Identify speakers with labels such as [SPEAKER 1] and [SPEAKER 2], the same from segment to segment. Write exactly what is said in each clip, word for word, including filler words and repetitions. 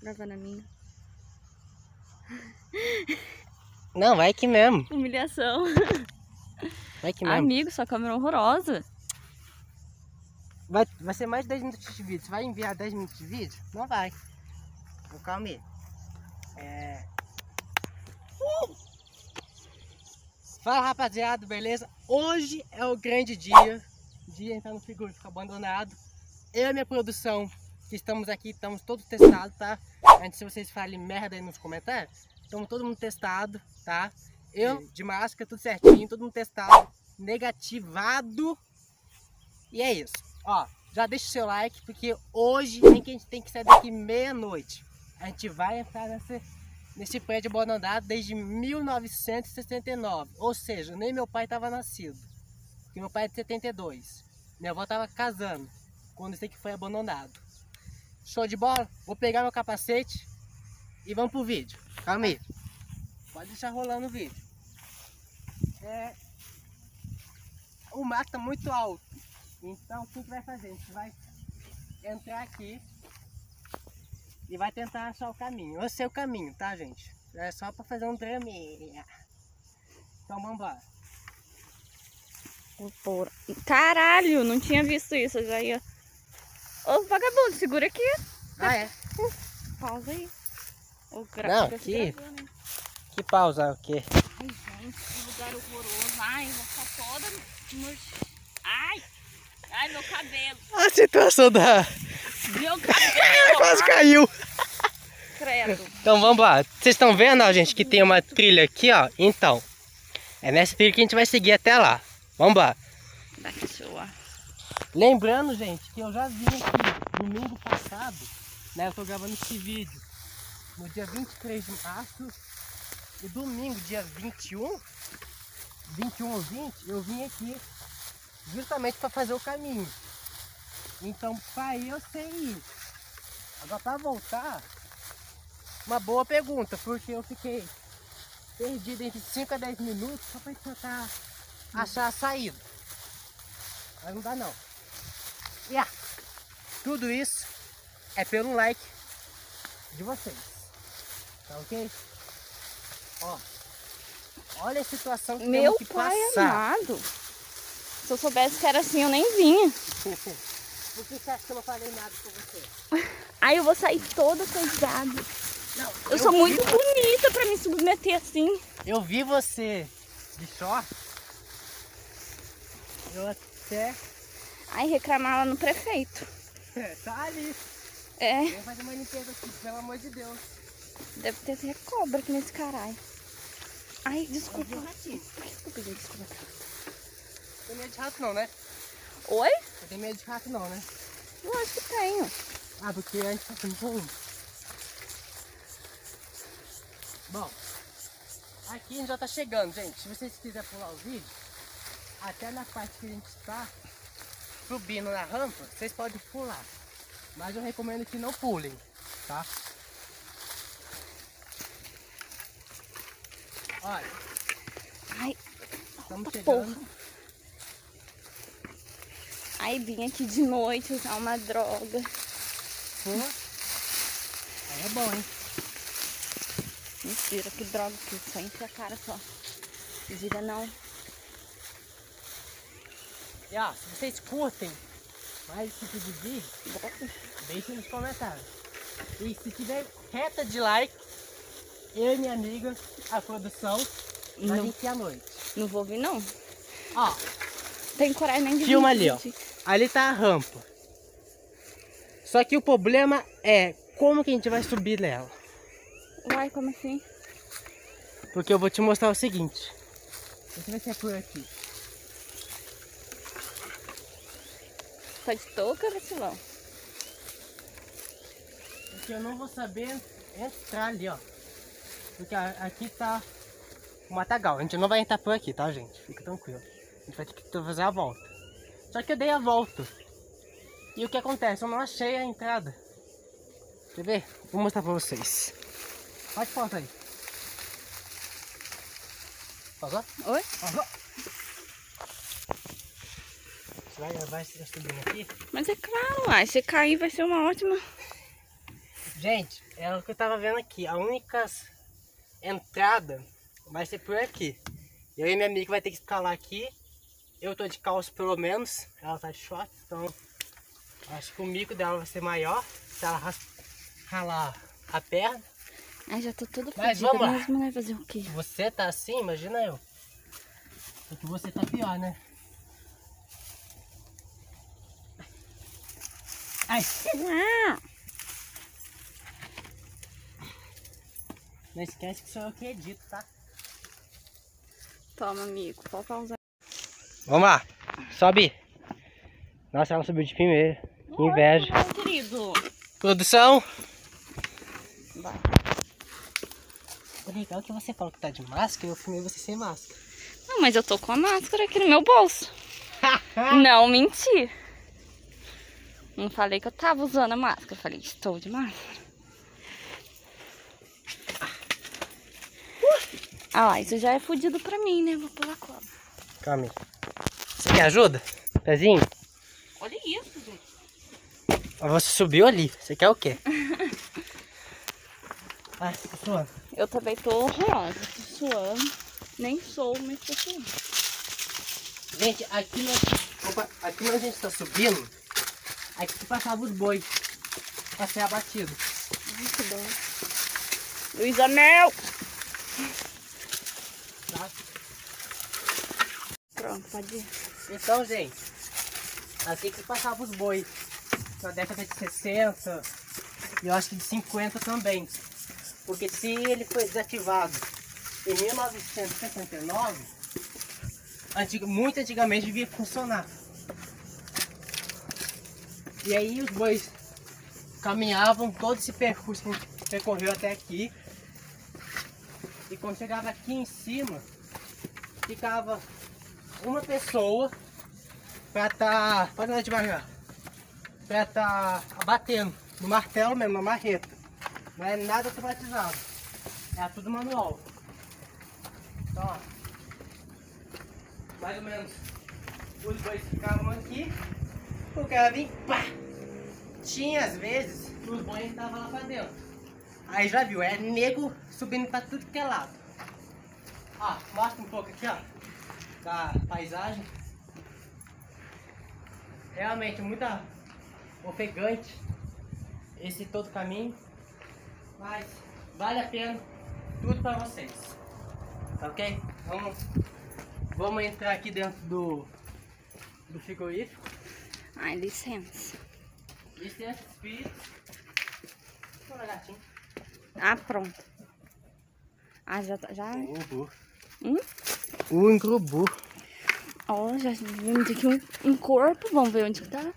[SPEAKER 1] Gravando a minha.
[SPEAKER 2] Não, vai aqui mesmo.
[SPEAKER 1] Humilhação.
[SPEAKER 2] Vai aqui mesmo.
[SPEAKER 1] Amigo, sua câmera é horrorosa.
[SPEAKER 2] Vai, vai ser mais de dez minutos de vídeo. Você vai enviar dez minutos de vídeo? Não vai. Então, calma aí. É... Uh! Fala, rapaziada, beleza? Hoje é o grande dia. Dia entrar no frigorífico abandonado. Eu e minha produção, que estamos aqui, estamos todos testados, tá? Antes se vocês falem merda aí nos comentários, estamos todo mundo testado, tá? Eu de máscara, tudo certinho, todo mundo testado, negativado. E é isso. Ó, já deixa o seu like, porque hoje nem que a gente tem que sair daqui meia-noite. A gente vai entrar nesse, nesse prédio abandonado desde mil novecentos e sessenta e nove. Ou seja, nem meu pai estava nascido. Porque meu pai é de setenta e dois. Minha avó estava casando quando isso aqui foi abandonado. Show de bola? Vou pegar meu capacete e vamos pro vídeo. Calma aí. Pode deixar rolando o vídeo. É... O mato tá muito alto. Então o que a gente vai fazer? A gente vai entrar aqui e vai tentar achar o caminho. Eu sei o caminho, tá, gente? É só pra fazer um draminha. Então vamos embora.
[SPEAKER 1] Porra. Caralho, não tinha visto isso. Eu já ia... Ô, vagabundo, segura aqui.
[SPEAKER 2] Ah, é?
[SPEAKER 1] Pausa aí. Ô, gra...
[SPEAKER 2] Não, que... Que pausa o quê?
[SPEAKER 1] Ai, gente, que lugar horroroso. Ai, vou ficar toda... Ai, ai, meu cabelo.
[SPEAKER 2] A situação da...
[SPEAKER 1] Meu cabelo.
[SPEAKER 2] Quase caiu.
[SPEAKER 1] Credo.
[SPEAKER 2] Então vamos lá. Vocês estão vendo, ó, gente, que tem uma trilha aqui, ó. Então, é nessa trilha que a gente vai seguir até lá. Vamos lá.
[SPEAKER 1] Daqui, sua.
[SPEAKER 2] Lembrando, gente, que eu já vim aqui domingo passado, né? Eu tô gravando esse vídeo no dia vinte e três de março. E domingo, dia vinte e um, vinte e um ou vinte, eu vim aqui justamente para fazer o caminho. Então, para ir eu sei ir. Agora, para voltar, uma boa pergunta, porque eu fiquei perdido entre cinco a dez minutos só para tentar achar a saída. Mas não dá não. E yeah, tudo isso é pelo like de vocês. Tá ok? Ó, olha a situação que
[SPEAKER 1] Meu
[SPEAKER 2] temos que
[SPEAKER 1] pai
[SPEAKER 2] passar.
[SPEAKER 1] amado. Se eu soubesse que era assim, eu nem vinha.
[SPEAKER 2] Por que você acha que eu não falei nada com você?
[SPEAKER 1] Aí eu vou sair toda coisada.
[SPEAKER 2] Não,
[SPEAKER 1] eu,
[SPEAKER 2] eu
[SPEAKER 1] sou muito
[SPEAKER 2] vi...
[SPEAKER 1] bonita pra me submeter assim.
[SPEAKER 2] Eu vi você de short. Eu até...
[SPEAKER 1] Aí reclamar lá no prefeito.
[SPEAKER 2] É, tá ali.
[SPEAKER 1] É.
[SPEAKER 2] Eu vou fazer uma limpeza aqui, pelo amor de Deus.
[SPEAKER 1] Deve ter até cobra aqui nesse caralho. Ai, desculpa. Por que eu pedi desculpa?
[SPEAKER 2] Não tem medo de rato não, né?
[SPEAKER 1] Oi?
[SPEAKER 2] Não tem medo de rato não, né?
[SPEAKER 1] Eu acho que tenho.
[SPEAKER 2] Ah, porque a gente tá sendo ruim. Bom, aqui a gente já tá chegando, gente. Se vocês quiserem pular o vídeo, até na parte que a gente está subindo na rampa, vocês podem pular. Mas eu recomendo que não pulem, tá? Olha.
[SPEAKER 1] Ai,
[SPEAKER 2] estamos chegando.
[SPEAKER 1] porra. Aí vim aqui de noite usar uma droga.
[SPEAKER 2] Pô. Aí é bom, hein?
[SPEAKER 1] Mentira, que droga que só enche a cara só. Gira não.
[SPEAKER 2] E ó, se vocês curtem mais esse tipo de vídeo, deixem nos comentários. E se tiver reta de like, eu e minha amiga, a produção, vai vir aqui à noite.
[SPEAKER 1] Não vou vir não.
[SPEAKER 2] Ó,
[SPEAKER 1] tem coragem nem de
[SPEAKER 2] filma
[SPEAKER 1] vir,
[SPEAKER 2] ali, ó. Ali tá a rampa. Só que o problema é como que a gente vai subir nela.
[SPEAKER 1] Uai, como assim?
[SPEAKER 2] Porque eu vou te mostrar o seguinte. Deixa eu ver se é por aqui.
[SPEAKER 1] Tá de touca, vacilão?
[SPEAKER 2] Porque eu não vou saber entrar ali, ó. Porque aqui tá o matagal. A gente não vai entrar por aqui, tá, gente? Fica tranquilo. A gente vai ter que fazer a volta. Só que eu dei a volta. E o que acontece? Eu não achei a entrada. Quer ver? Vou mostrar pra vocês. Pode pausar aí. Pausou?
[SPEAKER 1] Oi?
[SPEAKER 2] Pausou? Você vai, vai subindo aqui?
[SPEAKER 1] Mas é claro, uai, se cair vai ser uma ótima...
[SPEAKER 2] Gente, é o que eu tava vendo aqui. A única entrada vai ser por aqui. Eu e minha amiga vai ter que escalar aqui. Eu tô de calça pelo menos. Ela tá de short, então acho que o mico dela vai ser maior. Se ela ralar a perna.
[SPEAKER 1] Ai, já tô toda
[SPEAKER 2] Mas
[SPEAKER 1] fodida,
[SPEAKER 2] vamos lá.
[SPEAKER 1] mas mulher fazer o quê?
[SPEAKER 2] Você tá assim, imagina eu. Só que você tá pior, né? Ai.
[SPEAKER 1] Ah,
[SPEAKER 2] Não esquece que sou eu que edito, tá?
[SPEAKER 1] toma, amigo, pode pausar.
[SPEAKER 2] Vamos lá. Sobe. Nossa, ela subiu de primeiro. Que inveja.
[SPEAKER 1] Não, querido.
[SPEAKER 2] Produção.
[SPEAKER 1] Vai.
[SPEAKER 2] O legal é que você falou que tá de máscara, eu filmei você sem máscara.
[SPEAKER 1] Não, mas eu tô com a máscara aqui no meu bolso. Não menti. Não falei que eu tava usando a máscara. Eu falei, estou de máscara. Ah lá, isso já é fudido pra mim, né? Vou pular cobra.
[SPEAKER 2] Calma aí. Você quer ajuda? Pezinho?
[SPEAKER 1] Olha isso, gente.
[SPEAKER 2] Você subiu ali. Você quer o quê? Ai, tô suando.
[SPEAKER 1] Eu também tô horrorosa. Tô suando. Nem sou, mas tô suando.
[SPEAKER 2] Gente, aqui nós, opa, aqui onde a gente tá subindo, aqui que passava os bois pra ser abatido.
[SPEAKER 1] Ai, que dó. Luiz Anel!
[SPEAKER 2] Tá?
[SPEAKER 1] Pronto, pode ir.
[SPEAKER 2] Então, gente, aqui que passava os bois na década de sessenta e eu acho que de cinquenta também. Porque se ele foi desativado em mil novecentos e setenta e nove, antigo, muito antigamente devia funcionar. E aí os bois caminhavam todo esse percurso que a gente percorreu até aqui. E quando chegava aqui em cima, ficava uma pessoa para estar, tá, pode andar devagar, para estar tá batendo no martelo mesmo, na marreta. Não é nada automatizado, é tudo manual. Então, ó, mais ou menos os dois ficavam aqui, o cara vinha, pá! Tinha às vezes os bois estavam lá para dentro. Aí já viu, é nego subindo para tudo que é lado. Ó, mostra um pouco aqui, ó, da paisagem. Realmente muito ofegante esse todo caminho, mas vale a pena tudo para vocês, tá ok? Vamos, vamos entrar aqui dentro do, do frigorífico.
[SPEAKER 1] Ai, licença.
[SPEAKER 2] Licença, espírito. Olha, gatinho.
[SPEAKER 1] Ah, pronto. Ah, já tá. Já...
[SPEAKER 2] Urubu.
[SPEAKER 1] Hum?
[SPEAKER 2] O urubu.
[SPEAKER 1] Ó, já vimos aqui um, um corpo. Vamos ver onde que tá.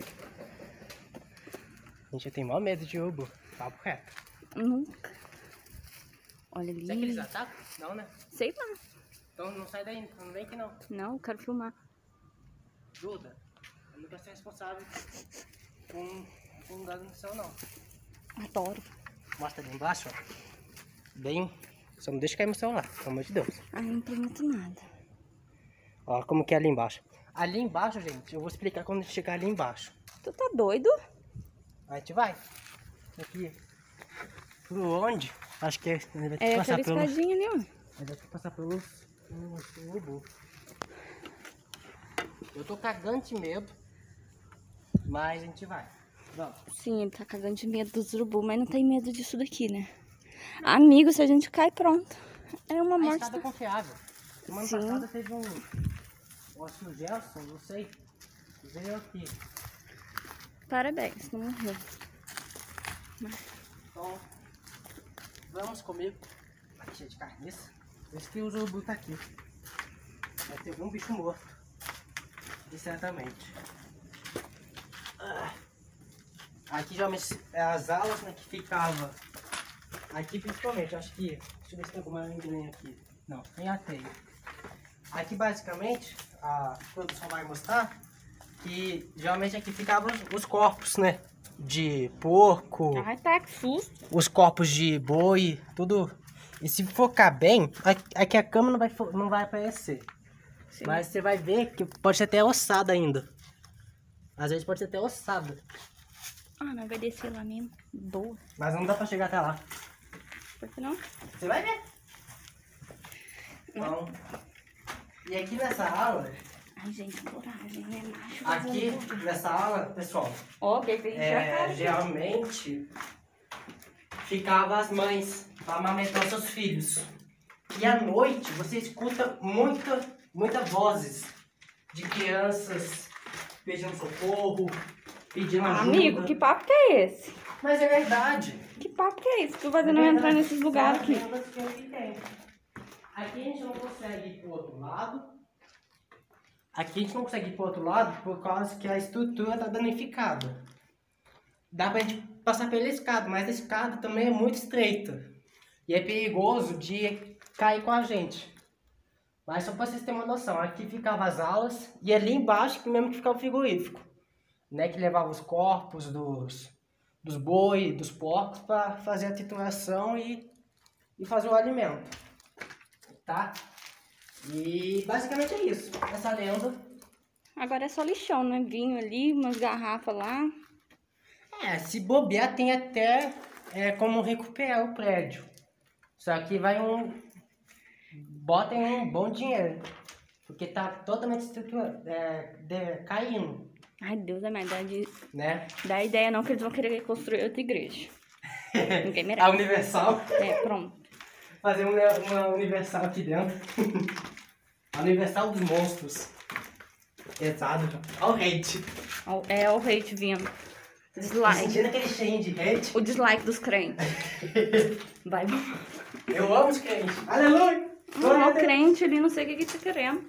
[SPEAKER 2] Gente, eu tenho maior medo de urubu. Papo reto.
[SPEAKER 1] Nunca. Olha ali.
[SPEAKER 2] Será que eles atacam? Não, né?
[SPEAKER 1] Sei lá.
[SPEAKER 2] Então não sai daí, não vem aqui não.
[SPEAKER 1] Não, eu quero filmar.
[SPEAKER 2] Duda, eu não quero ser responsável com, com um lugar no céu, não.
[SPEAKER 1] Adoro.
[SPEAKER 2] Mostra ali embaixo, ó. Bem. Só não deixa cair no celular, pelo amor de Deus.
[SPEAKER 1] Ai, não prometo nada.
[SPEAKER 2] Ó, como que é ali embaixo. Ali embaixo, gente, eu vou explicar quando chegar ali embaixo.
[SPEAKER 1] Tu tá doido?
[SPEAKER 2] A gente vai. Aqui. Por onde? Acho que é. Vai ter
[SPEAKER 1] É
[SPEAKER 2] que passar
[SPEAKER 1] aquela
[SPEAKER 2] pelos.
[SPEAKER 1] escadinha ali, ó.
[SPEAKER 2] Vai ter que passar pelos. pelos urubu. Eu tô cagando de medo. Mas a gente vai. Vamos.
[SPEAKER 1] Sim, ele tá cagando de medo dos urubu, mas não tem medo disso daqui, né? Amigo, se a gente cai, pronto. É uma
[SPEAKER 2] A
[SPEAKER 1] morte.
[SPEAKER 2] estrada é confiável. Semana
[SPEAKER 1] Sim.
[SPEAKER 2] passada teve um. Eu acho que o Gelson, não sei. Veio aqui.
[SPEAKER 1] Parabéns, não morreu.
[SPEAKER 2] Então, vamos comigo. Aqui cheio de carniça. Por isso que o urubu tá aqui. Vai ter algum bicho morto. E certamente. Ah. Aqui geralmente é as aulas, né, que ficava. Aqui principalmente, acho que. Deixa eu ver se tem alguma amendoim aqui. Não, tem a teia. Aqui basicamente a produção vai mostrar que geralmente aqui ficavam os, os corpos, né? De porco,
[SPEAKER 1] Ai, tá, que susto.
[SPEAKER 2] os corpos de boi, tudo. E se focar bem, aqui, aqui a cama não vai, fo- não vai aparecer.
[SPEAKER 1] Sim.
[SPEAKER 2] Mas você vai ver que pode ser até ossada ainda. Às vezes pode ser até ossada.
[SPEAKER 1] Ah, não, vai descer lá mesmo. Boa.
[SPEAKER 2] Mas não dá pra chegar até lá.
[SPEAKER 1] Por que não?
[SPEAKER 2] Você vai ver. Então, e aqui nessa aula,
[SPEAKER 1] Ai, gente, coragem, né? Macho.
[SPEAKER 2] aqui nessa aula, pessoal,
[SPEAKER 1] Ó, que tem
[SPEAKER 2] é, geralmente ficava as mães para amamentar seus filhos. E à noite você escuta muita, muita vozes de crianças pedindo socorro, pedindo ajuda.
[SPEAKER 1] Amigo, que papo que é esse?
[SPEAKER 2] Mas é verdade.
[SPEAKER 1] Que papo que é esse? Tu fazendo eu entrar nesses lugares aqui.
[SPEAKER 2] Aqui a gente não consegue ir pro outro lado. Aqui a gente não consegue ir pro outro lado por causa que a estrutura tá danificada. Dá pra gente passar pela escada, mas a escada também é muito estreita. E é perigoso de cair com a gente. Mas só pra vocês terem uma noção, aqui ficavam as aulas e ali embaixo que mesmo que ficava o frigorífico. Né, que levava os corpos dos, dos boi, dos porcos para fazer a trituração e, e fazer o alimento. Tá? E basicamente é isso, essa lenda.
[SPEAKER 1] Agora é só lixão, né? Vinho ali, umas garrafas lá.
[SPEAKER 2] É, se bobear tem até é, como recuperar o prédio. Só que vai um... botem um bom dinheiro. Porque tá totalmente estrutura, é, de, caindo.
[SPEAKER 1] Ai, Deus é mais, dá, de...
[SPEAKER 2] Né?
[SPEAKER 1] dá ideia não que eles vão querer construir outra igreja. Ninguém merece.
[SPEAKER 2] A Universal.
[SPEAKER 1] É, pronto.
[SPEAKER 2] Fazer uma, uma Universal aqui dentro. A Universal dos monstros. Pesado. Olha o hate.
[SPEAKER 1] É o hate vindo.
[SPEAKER 2] Tô
[SPEAKER 1] Dislike.
[SPEAKER 2] sentindo aquele cheinho de hate.
[SPEAKER 1] O dislike dos crentes. Vai.
[SPEAKER 2] Eu amo os crentes. Aleluia!
[SPEAKER 1] Não, o crente ali, não sei o que que tá querendo.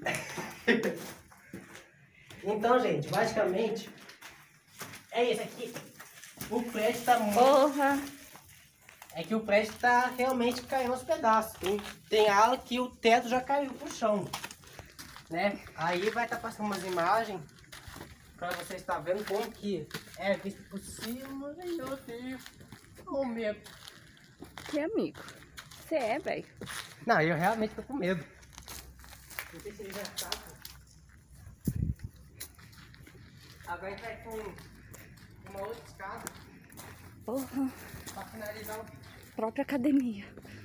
[SPEAKER 2] Então, gente, basicamente, é isso aqui. O prédio tá muito...
[SPEAKER 1] Porra.
[SPEAKER 2] É que o prédio tá realmente caindo aos pedaços. Tem, tem ala que o teto já caiu pro chão. Né? Aí vai estar tá passando umas imagens pra você estar vendo como que é visto por cima. Ai, meu Deus. Com medo.
[SPEAKER 1] Que amigo? Você é, velho.
[SPEAKER 2] Não, eu realmente tô com medo. Não sei se ele já sabe. Agora a gente vai com uma outra escada.
[SPEAKER 1] Porra.
[SPEAKER 2] Pra finalizar o vídeo.
[SPEAKER 1] Própria academia.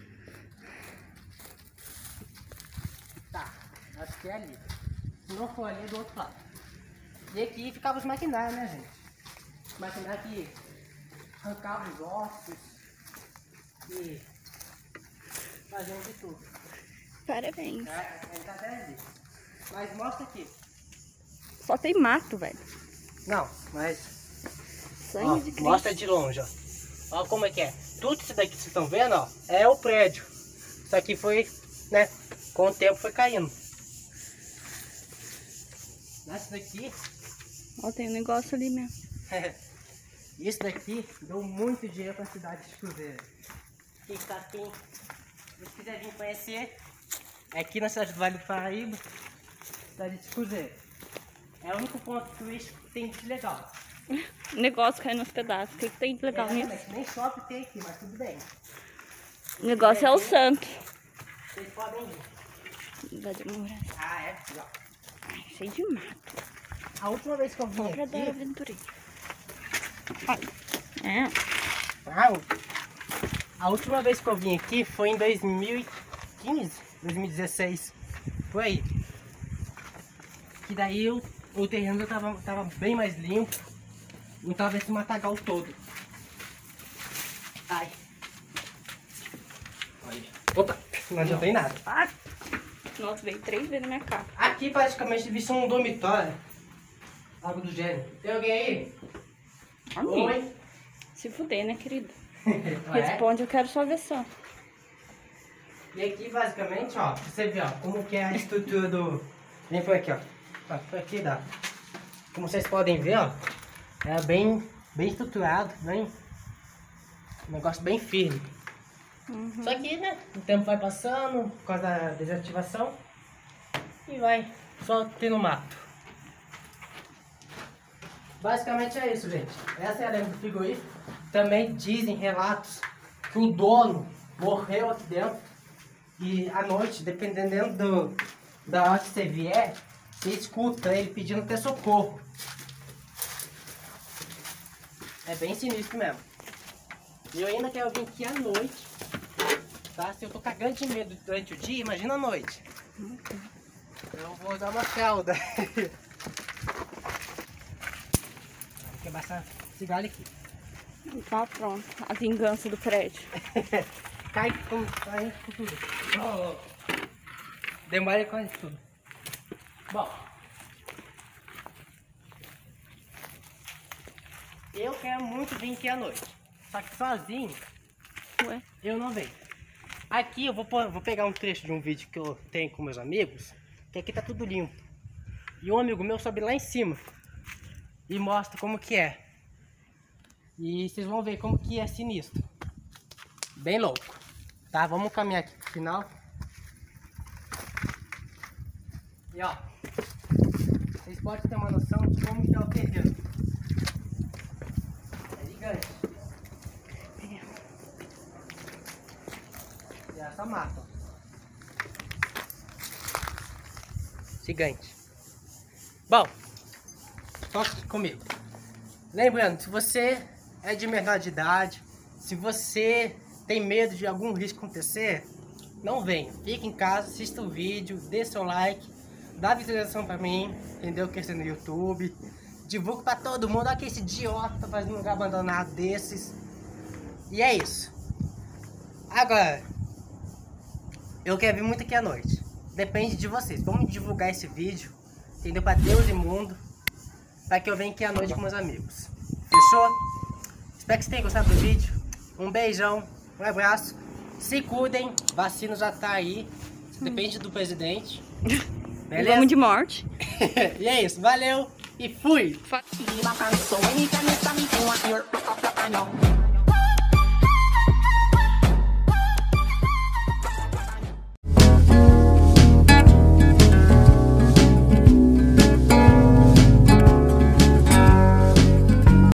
[SPEAKER 2] Tá, acho que é ali. Se não for ali, é do outro lado. E aqui ficava os maquinários, né, gente? Os maquinários que arrancavam os ossos e faziam de tudo.
[SPEAKER 1] Parabéns.
[SPEAKER 2] É, ele tá até ali. Mas mostra aqui.
[SPEAKER 1] Só tem mato, velho.
[SPEAKER 2] Não, mas...
[SPEAKER 1] Sangue
[SPEAKER 2] Ó,
[SPEAKER 1] de Cristo.
[SPEAKER 2] mostra de longe, ó. Ó como é que é. Tudo isso daqui que vocês estão vendo, ó, é o prédio. Isso aqui foi, né, com o tempo foi caindo. Isso daqui...
[SPEAKER 1] Ó, tem um negócio ali mesmo.
[SPEAKER 2] Isso daqui deu muito dinheiro para a cidade de Cruzeiro. Quem está aqui, se você quiser vir conhecer, é aqui na cidade do Vale do Paraíba, cidade de Cruzeiro. É o único ponto turístico que tem de legal.
[SPEAKER 1] O negócio caindo nos pedaços. O que, que tem de legal
[SPEAKER 2] É,
[SPEAKER 1] nisso?
[SPEAKER 2] nem shopping tem aqui, mas tudo bem.
[SPEAKER 1] O negócio é o santo.
[SPEAKER 2] Vocês podem vir.
[SPEAKER 1] Vai demorar.
[SPEAKER 2] Ah, é? Legal.
[SPEAKER 1] Ai, cheio de mato.
[SPEAKER 2] A última vez que eu vim
[SPEAKER 1] Pra dar
[SPEAKER 2] aqui...
[SPEAKER 1] aventureiro. É.
[SPEAKER 2] Ah, a última vez que eu vim aqui foi em dois mil e quinze, dois mil e dezesseis, por aí. Que daí o, o terreno tava, tava bem mais limpo, não tava esse matagal todo. Ai. Olha. Opa, não adiantou em nada.
[SPEAKER 1] Ah, nossa, veio três vezes na minha cara.
[SPEAKER 2] Aqui praticamente devia ser um dormitório, algo do gênero. Tem alguém aí?
[SPEAKER 1] Amigo.
[SPEAKER 2] Oi?
[SPEAKER 1] Se fuder, né, querido?
[SPEAKER 2] Ué?
[SPEAKER 1] Responde, eu quero sua versão.
[SPEAKER 2] E aqui basicamente, ó, você vê, ó, como que é a estrutura do... Vem por aqui, ó. Ó, por aqui dá. Como vocês podem ver, ó, é bem, bem estruturado, bem... Um negócio bem firme.
[SPEAKER 1] Uhum.
[SPEAKER 2] Só que, né, o tempo vai passando, por causa da desativação, e vai só tendo mato. Basicamente é isso, gente. Essa é a lenda do frigorífico. Também dizem relatos que o dono morreu aqui dentro. E à noite, dependendo do, da hora que você vier, você escuta ele pedindo até socorro. É bem sinistro mesmo. E eu ainda quero vir aqui à noite, tá? Se eu tô cagando de medo durante o dia, imagina à noite. Eu vou dar uma fralda. Tem que abaixar esse galho aqui.
[SPEAKER 1] Tá pronto. A vingança do prédio.
[SPEAKER 2] Cai com, cai com tudo. Oh, demora com tudo. Bom. Eu quero muito vir aqui à noite. Só que sozinho,
[SPEAKER 1] Ué?
[SPEAKER 2] eu não venho. Aqui eu vou, pôr, vou pegar um trecho de um vídeo que eu tenho com meus amigos. Que aqui tá tudo limpo. E um amigo meu sobe lá em cima. E mostra como que é. E vocês vão ver como que é sinistro. Bem louco. Tá, vamos caminhar aqui pro final. E ó, vocês podem ter uma noção de como que é o terreno. É gigante. E essa mata, ó. Gigante. Bom, toque comigo. Lembrando, se você é de menor de idade, se você tem medo de algum risco acontecer, não venha. Fique em casa, assista o vídeo, dê seu like, dá visualização pra mim, entendeu? Que é no YouTube. Divulga pra todo mundo. Olha que esse idiota tá fazendo um lugar abandonado desses. E é isso. Agora, eu quero vir muito aqui à noite. Depende de vocês. Vamos divulgar esse vídeo, entendeu? Pra Deus e mundo. Pra que eu venha aqui à noite com meus amigos. Fechou? Espero que vocês tenham gostado do vídeo. Um beijão, um abraço. Se cuidem, vacina já tá aí. Depende do presidente. Beleza?
[SPEAKER 1] Vamos de morte.
[SPEAKER 2] E é isso, valeu e fui!
[SPEAKER 1] Fa-
[SPEAKER 3] So anytime you stop me, you want your